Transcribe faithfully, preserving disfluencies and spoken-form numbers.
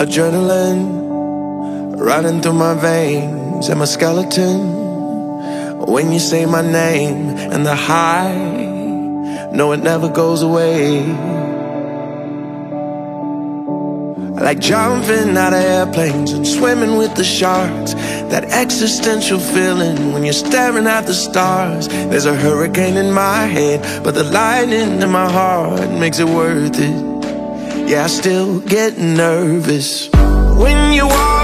adrenaline running through my veins and my skeleton. When you say my name and the high, no, it never goes away. I like jumping out of airplanes and swimming with the sharks. That existential feeling when you're staring at the stars. There's a hurricane in my head, but the lightning in my heart makes it worth it. Yeah, I still get nervous when you walk